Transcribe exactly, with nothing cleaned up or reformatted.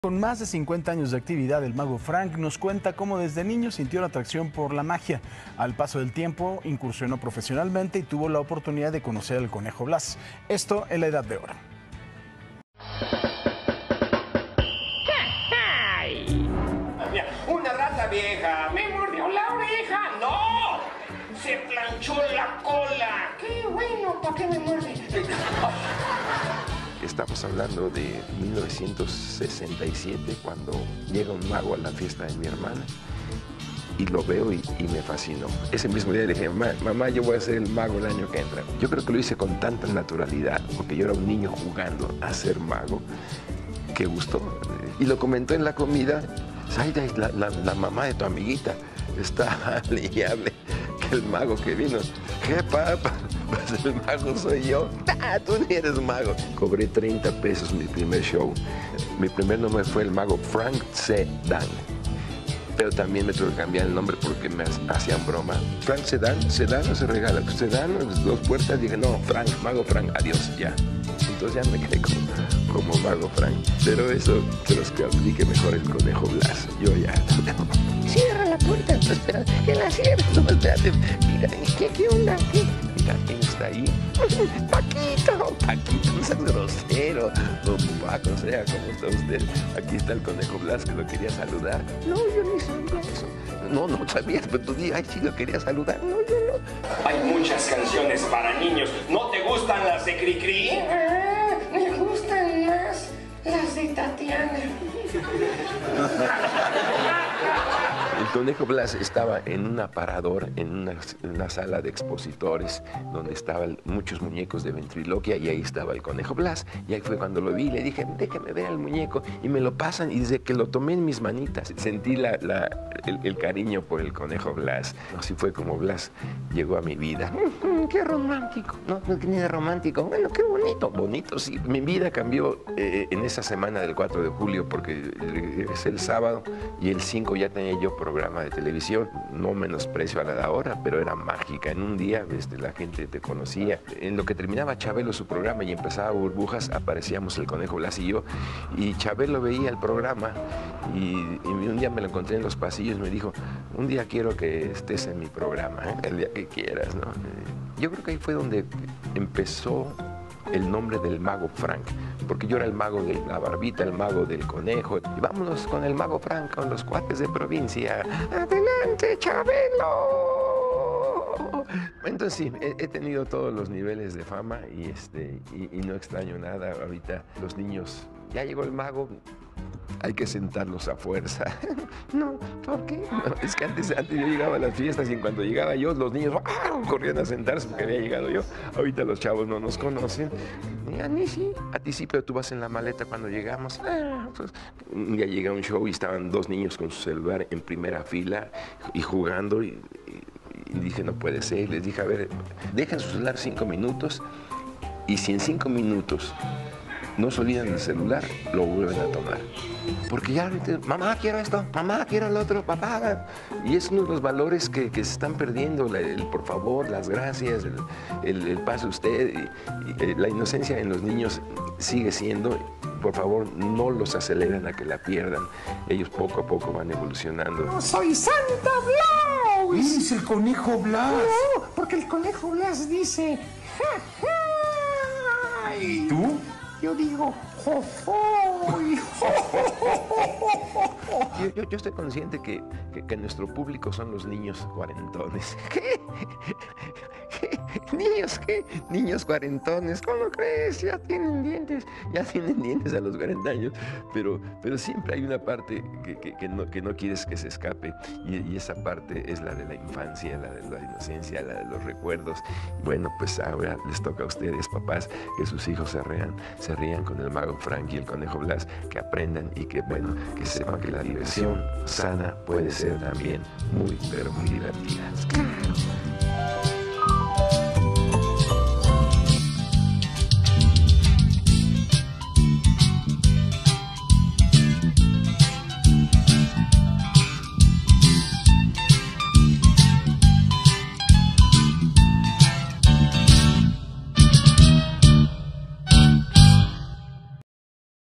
Con más de cincuenta años de actividad, el mago Frank nos cuenta cómo desde niño sintió la atracción por la magia. Al paso del tiempo, incursionó profesionalmente y tuvo la oportunidad de conocer al Conejo Blas. Esto en la Edad de Oro. Una rata vieja me mordió la oreja. ¡No! Se planchó la cola. ¡Qué bueno! ¿Por qué me muerde? Estamos hablando de mil novecientos sesenta y siete, cuando llega un mago a la fiesta de mi hermana y lo veo y, y me fascinó. Ese mismo día le dije, mamá, yo voy a ser el mago el año que entra. Yo creo que lo hice con tanta naturalidad, porque yo era un niño jugando a ser mago, que gustó. Y lo comentó en la comida. Zaida, la, la, la mamá de tu amiguita está hable y hable que el mago que vino. ¿Qué, papá? Pues el mago soy yo. ¡Ah, tú ni eres mago! Cobré treinta pesos mi primer show. Mi primer nombre fue el mago Frank Sedan. Pero también me tuve que cambiar el nombre porque me hacían broma. Frank Sedan, Sedan no se regala. Sedan, dos puertas, dije, no, Frank, mago Frank, adiós, ya. Entonces ya me quedé como, como mago Frank. Pero eso se los que aplique mejor el Conejo Blas. Yo ya. Cierra la puerta, no, espera, que la cierre. No, espérate, mira, ¿qué, qué onda? ¿Qué? Mira, ¿quién está ahí? Paquito, Paquito, no seas grosero. Don Paco, o sea, ¿cómo está usted? Aquí está el Conejo Blas que lo quería saludar. No, yo ni sabía eso. No, no sabías, pero tú di, ay, sí lo quería saludar. No, yo no. Hay muchas canciones para niños. ¿No te gustan las de Cricri? Ah, me gustan más las de Tatiana. El Conejo Blas estaba en un aparador, en una, en una sala de expositores, donde estaban muchos muñecos de ventriloquia, y ahí estaba el Conejo Blas. Y ahí fue cuando lo vi y le dije, déjame ver al muñeco. Y me lo pasan, y desde que lo tomé en mis manitas, sentí la, la, el, el cariño por el Conejo Blas. Así fue como Blas llegó a mi vida. ¡Qué romántico! No, no tiene romántico. Bueno, qué bonito. Bonito, sí. Mi vida cambió eh, en esa semana del cuatro de julio, porque regresé el sábado y el cinco ya tenía yo programa de televisión. No menosprecio a la de ahora, pero era mágica. En un día este, la gente te conocía. En lo que terminaba Chabelo su programa y empezaba Burbujas, aparecíamos el Conejo Blas y yo. Y Chabelo veía el programa y, y un día me lo encontré en los pasillos y me dijo, un día quiero que estés en mi programa, ¿eh? El día que quieras, ¿no? Yo creo que ahí fue donde empezó el nombre del mago Frank, porque yo era el mago de la barbita, el mago del conejo. Y vámonos con el mago Frank, con los cuates de provincia. ¡Adelante, Chabelo! Entonces sí, he, he tenido todos los niveles de fama y, este, y, y no extraño nada. Ahorita los niños, ya llegó el mago, hay que sentarlos a fuerza. No, ¿por qué? No, es que antes, antes yo llegaba a las fiestas y en cuanto llegaba yo, los niños ¡ah! Corrían a sentarse porque había llegado yo. Ahorita los chavos no nos conocen. Y a mí sí, a ti sí, pero tú vas en la maleta cuando llegamos. Ah, pues, ya llega un show y estaban dos niños con su celular en primera fila y jugando. Y, y, y dije, no puede ser. Les dije, a ver, dejan su celular cinco minutos y si en cinco minutos no se olvidan del celular, lo vuelven a tomar. Porque ya, mamá, quiero esto, mamá, quiero el otro, papá. Y es uno de los valores que, que se están perdiendo, el, el por favor, las gracias, el, el, el pase usted. Y, y, la inocencia en los niños sigue siendo, por favor, no los aceleren a que la pierdan. Ellos poco a poco van evolucionando. ¡No soy Santa Claus! ¡Eres el Conejo Blas! No, porque el Conejo Blas dice... ¡Ja, ja! ¿Y tú? Yo digo, jo, jo, y jo, jo, jo, jo, jo. Yo, yo, yo estoy consciente que, que, que nuestro público son los niños cuarentones. ¿Qué? ¿Qué? ¿Niños qué? Niños cuarentones, ¿cómo crees? Ya tienen dientes, ya tienen dientes a los cuarenta años. Pero, pero siempre hay una parte que, que, que, no, que no quieres que se escape. Y, y esa parte es la de la infancia, la de la inocencia, la de los recuerdos. Bueno, pues ahora les toca a ustedes, papás, que sus hijos se rían, se rían con el mago Frank y el Conejo Blas, que aprendan y que, bueno, que sepan que la diversión sana puede ser también muy, pero muy divertida. Claro.